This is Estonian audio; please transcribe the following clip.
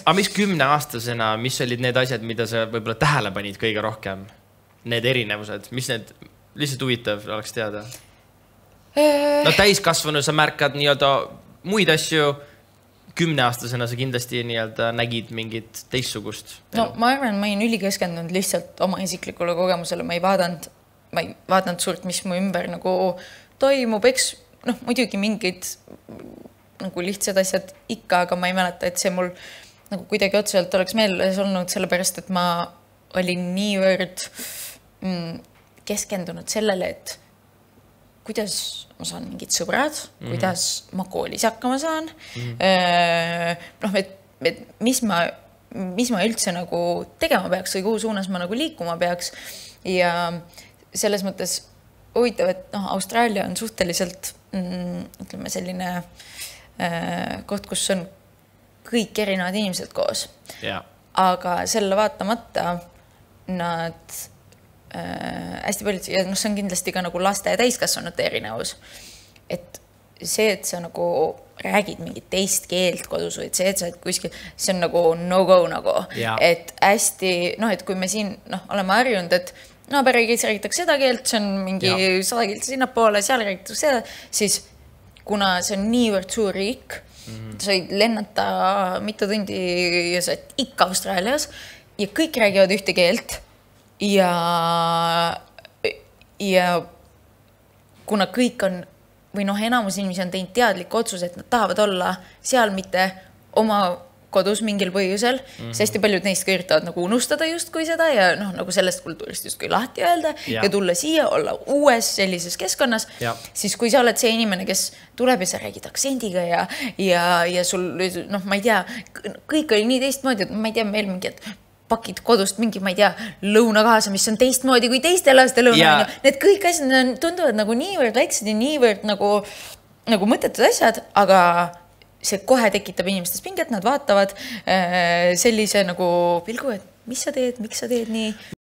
Aga mis 10-aastasena, mis olid need asjad, mida sa võib-olla tähele panid kõige rohkem? Need erinevused, mis need lihtsalt huvitav oleks teada? No täiskasvanu sa märkad nii-öelda muid asju, 10-aastasena sa kindlasti nii-öelda nägid mingit teissugust. No ma arvan, ma olin ülikeskendunud lihtsalt oma isiklikule kogemusele, ma ei vaadanud suurt, mis mu ümber nagu toimub, eks muidugi mingid nagu lihtsad asjad ikka, aga ma ei mäleta, et see mul nagu kuidagi otseselt oleks meeles olnud, sellepärast, et ma olin niivõrd keskendunud sellele, et kuidas ma saan mingid sõbrad, kuidas ma koolis hakkama saan, mis ma üldse nagu tegema peaks või kuhu suunas ma nagu liikuma peaks. Ja selles mõttes huvitav, et Austraalia on suhteliselt ütleme selline koht, kus on kõik erinevad inimesed koos. Aga selle vaatamata nad hästi paljud, ja see on kindlasti ka nagu laste ja täiskasvanute erinevus. Et see, et sa nagu räägid mingit teist keelt kodus või see, et sa kuskil, see on nagu no-go nagu. Et hästi, et kui me siin oleme harjunud, et naaberriigis räägitakse seda keelt, see on mingi 100 keelt sinnapoole, seal räägitakse seda, siis kuna see on niivõrd suur riik, sa võid lennata mitu tundi ja sa oled ikka Austraalias ja kõik räägivad ühte keelt ja kuna kõik on, või enamus inimesi on teinud teadlik otsus, et nad tahavad olla seal mitte oma kodus mingil põhjusel, siis hästi paljud neist ka üritavad nagu unustada justkui seda ja nagu sellest kultuurist justkui lahti öelda ja tulla siia, olla uues sellises keskkonnas, siis kui sa oled see inimene, kes tuleb ja sa räägid aktsendiga ja sul, ma ei tea, kõik oli nii teistmoodi, et ma ei tea, meil mingid pakid kodust mingi, ma ei tea, lõuna kaasa, mis on teistmoodi kui teiste laste lõuna. Need kõik asjad tunduvad nagu niivõrd väiksed ja niivõrd nagu mõttetud asjad, aga see kohe tekitab inimestes pinget, nad vaatavad sellise nagu pilgu, et mis sa teed, miks sa teed nii.